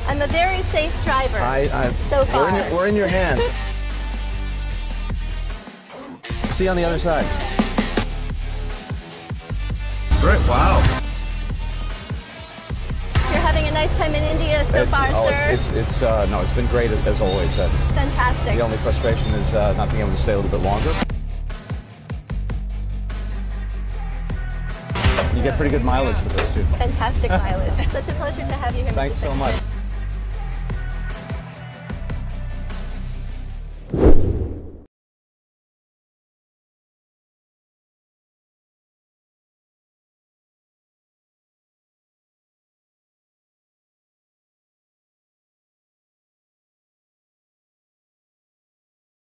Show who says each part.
Speaker 1: I'm a very safe driver so far.
Speaker 2: We're in your hands. See you on the other side. Great, wow.
Speaker 1: You're having a nice time in India so far, sir?
Speaker 2: No, it's been great as always.
Speaker 1: Fantastic.
Speaker 2: The only frustration is not being able to stay a little bit longer. You get pretty good mileage with this too.
Speaker 1: Fantastic mileage. Such a pleasure to have you here.
Speaker 2: Thanks so much.